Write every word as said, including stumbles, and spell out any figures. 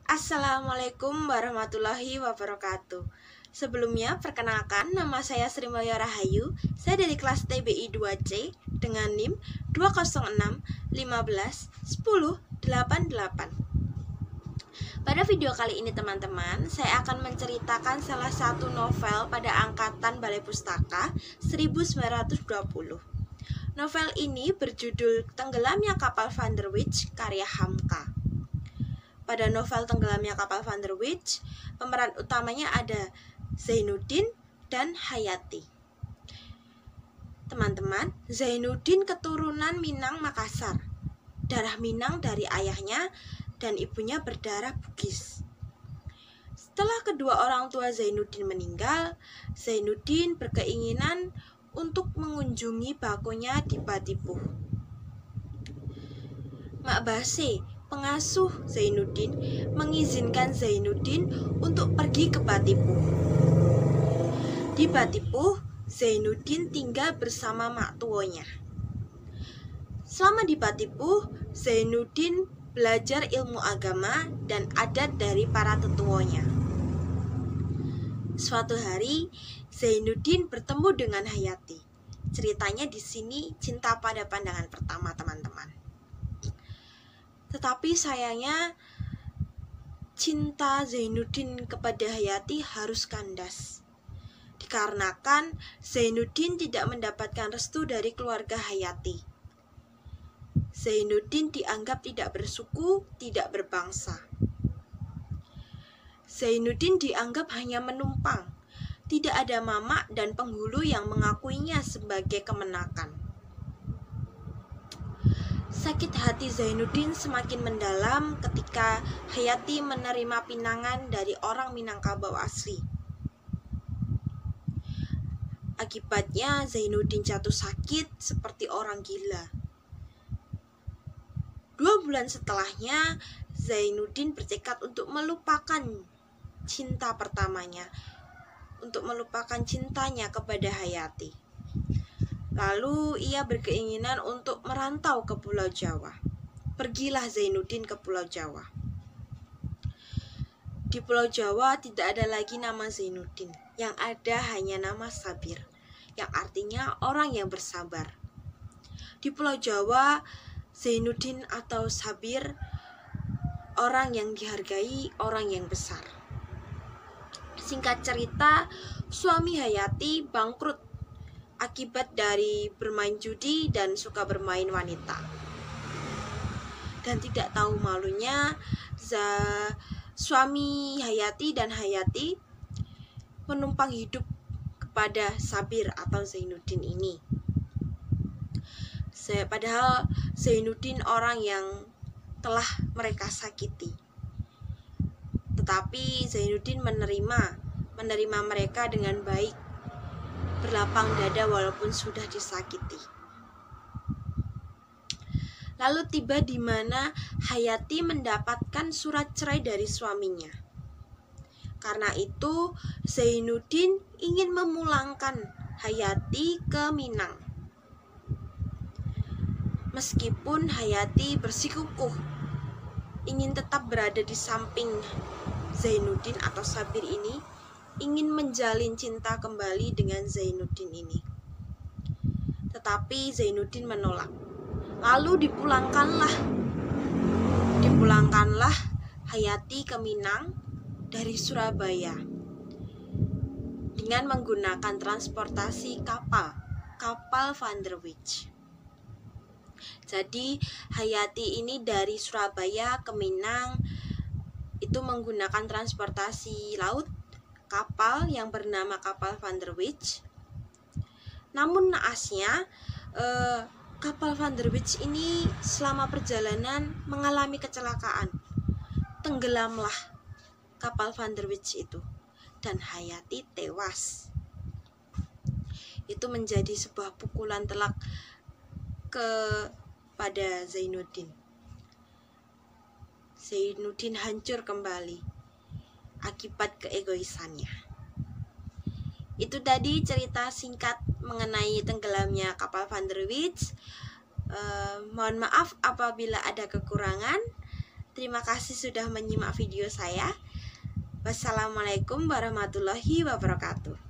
Assalamualaikum warahmatullahi wabarakatuh. Sebelumnya, perkenalkan, nama saya Sri Mulya Rahayu. Saya dari kelas T B I dua C dengan NIM dua nol enam lima belas sepuluh delapan delapan. Pada video kali ini teman-teman, saya akan menceritakan salah satu novel pada angkatan Balai Pustaka seribu sembilan ratus dua puluh. Novel ini berjudul Tenggelamnya Kapal Van der Wijk karya Hamka. Pada novel Tenggelamnya Kapal Van der Wijk, pemeran utamanya ada Zainuddin dan Hayati. Teman-teman, Zainuddin keturunan Minang Makassar. Darah Minang dari ayahnya dan ibunya berdarah Bugis. Setelah kedua orang tua Zainuddin meninggal, Zainuddin berkeinginan untuk mengunjungi bakunya di Batipuh. Mak Base, pengasuh Zainuddin, mengizinkan Zainuddin untuk pergi ke Batipuh. Di Batipuh, Zainuddin tinggal bersama mak tuonya. Selama di Batipuh, Zainuddin belajar ilmu agama dan adat dari para tetuonya. Suatu hari, Zainuddin bertemu dengan Hayati. Ceritanya di sini cinta pada pandangan pertama, teman-teman. Tetapi sayangnya cinta Zainuddin kepada Hayati harus kandas. Dikarenakan Zainuddin tidak mendapatkan restu dari keluarga Hayati. Zainuddin dianggap tidak bersuku, tidak berbangsa. Zainuddin dianggap hanya menumpang. Tidak ada mamak dan penghulu yang mengakuinya sebagai kemenakan. Sakit hati Zainuddin semakin mendalam ketika Hayati menerima pinangan dari orang Minangkabau asli. Akibatnya Zainuddin jatuh sakit seperti orang gila. Dua bulan setelahnya, Zainuddin bertekad untuk melupakan cinta pertamanya, untuk melupakan cintanya kepada Hayati. Lalu ia berkeinginan untuk merantau ke Pulau Jawa. Pergilah Zainuddin ke Pulau Jawa. Di Pulau Jawa tidak ada lagi nama Zainuddin, yang ada hanya nama Sabir, yang artinya orang yang bersabar. Di Pulau Jawa, Zainuddin atau Sabir, orang yang dihargai, orang yang besar. Singkat cerita, suami Hayati bangkrut akibat dari bermain judi dan suka bermain wanita. Dan tidak tahu malunya, suami Hayati dan Hayati menumpang hidup kepada Sabir atau Zainuddin ini. Padahal Zainuddin orang yang telah mereka sakiti. Tetapi Zainuddin menerima, menerima mereka dengan baik, berlapang dada walaupun sudah disakiti. Lalu tiba di mana Hayati mendapatkan surat cerai dari suaminya. Karena itu Zainuddin ingin memulangkan Hayati ke Minang. Meskipun Hayati bersikukuh ingin tetap berada di samping Zainuddin atau Sabir ini, ingin menjalin cinta kembali dengan Zainuddin ini. Tetapi Zainuddin menolak. Lalu dipulangkanlah. Dipulangkanlah Hayati ke Minang dari Surabaya dengan menggunakan transportasi kapal, kapal Van der Wijk. Jadi Hayati ini dari Surabaya ke Minang itu menggunakan transportasi laut, kapal yang bernama kapal Van der Wijk. Namun naasnya eh, kapal Van der Wijk ini selama perjalanan mengalami kecelakaan. Tenggelamlah kapal Van der Wijk itu dan Hayati tewas. Itu menjadi sebuah pukulan telak kepada Zainuddin. Zainuddin hancur kembali akibat keegoisannya. Itu tadi cerita singkat mengenai tenggelamnya kapal Van der Wijk. Eh, mohon maaf apabila ada kekurangan. Terima kasih sudah menyimak video saya. Wassalamualaikum warahmatullahi wabarakatuh.